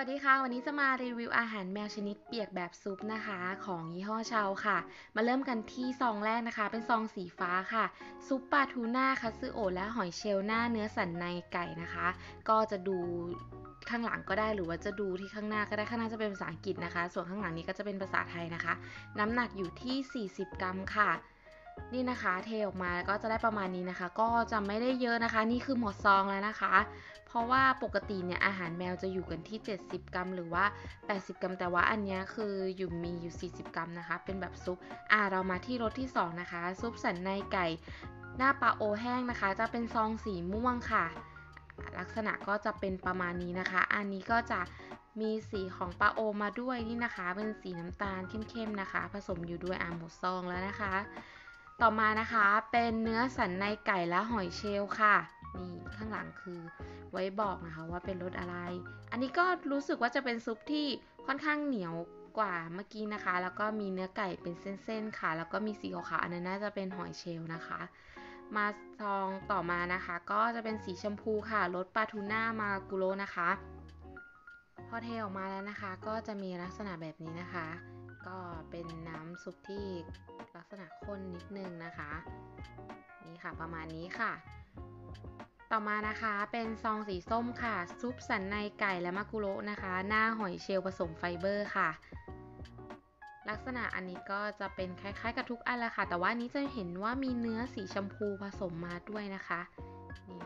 วัสดีค่ะวันนี้จะมารีวิวอาหารแมวชนิดเปียกแบบซุปนะคะของยี่ห้อเชาค่ะมาเริ่มกันที่ซองแรกนะคะเป็นซองสีฟ้าค่ะซุปปลาทูน่าคัตสึโอะและหอยเชลล์หน้าเนื้อสันในไก่นะคะก็จะดูข้างหลังก็ได้หรือว่าจะดูที่ข้างหน้าก็ได้ข้างหน้าจะเป็นภาษาอังกฤษนะคะส่วนข้างหลังนี้ก็จะเป็นภาษาไทยนะคะน้ำหนักอยู่ที่40กรัมค่ะนี่นะคะเทออกมาก็จะได้ประมาณนี้นะคะก็จะไม่ได้เยอะนะคะนี่คือหมดซองแล้วนะคะเพราะว่าปกติเนี่ยอาหารแมวจะอยู่กันที่70กรัมหรือว่า80กรัมแต่ว่าอันนี้คือมีอยู่40กรัมนะคะเป็นแบบซุปเรามาที่รสที่2นะคะซุปสันในไก่หน้าปลาโอแห้งนะคะจะเป็นซองสีม่วงค่ะลักษณะก็จะเป็นประมาณนี้นะคะอันนี้ก็จะมีสีของปลาโอมาด้วยนี่นะคะเป็นสีน้ำตาลเข้มๆนะคะผสมอยู่ด้วยหมดซองแล้วนะคะต่อมานะคะเป็นเนื้อสันในไก่และหอยเชลล์ค่ะนี่ข้างหลังคือไว้บอกนะคะว่าเป็นรสอะไรอันนี้ก็รู้สึกว่าจะเป็นซุปที่ค่อนข้างเหนียวกว่าเมื่อกี้นะคะแล้วก็มีเนื้อไก่เป็นเส้นๆค่ะแล้วก็มีสีขาวๆอันนั้นน่าจะเป็นหอยเชลล์นะคะมาซองต่อมานะคะก็จะเป็นสีชมพูค่ะรสปลาทูน่ามากุโระนะคะพอเทออกมาแล้วนะคะก็จะมีลักษณะแบบนี้นะคะก็เป็นน้ำซุปที่ลักษณะข้นนิดนึงนะคะนี่ค่ะประมาณนี้ค่ะต่อมานะคะเป็นซองสีส้มค่ะซุปสันในไก่และมากุโระนะคะหน้าหอยเชลล์ผสมไฟเบอร์ค่ะลักษณะอันนี้ก็จะเป็นคล้ายๆกับทุกอันแหละค่ะแต่ว่านี้จะเห็นว่ามีเนื้อสีชมพูผสมมาด้วยนะคะนี่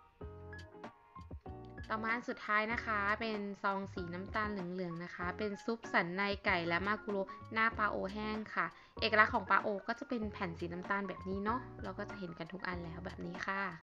ต่อมาสุดท้ายนะคะเป็นซองสีน้ำตาลเหลืองๆนะคะเป็นซุปสันในไก่และมากุโระหน้าปลาโอแห้งค่ะเอกลักษณ์ของปลาโอก็จะเป็นแผ่นสีน้ำตาลแบบนี้เนาะเราก็จะเห็นกันทุกอันแล้วแบบนี้ค่ะ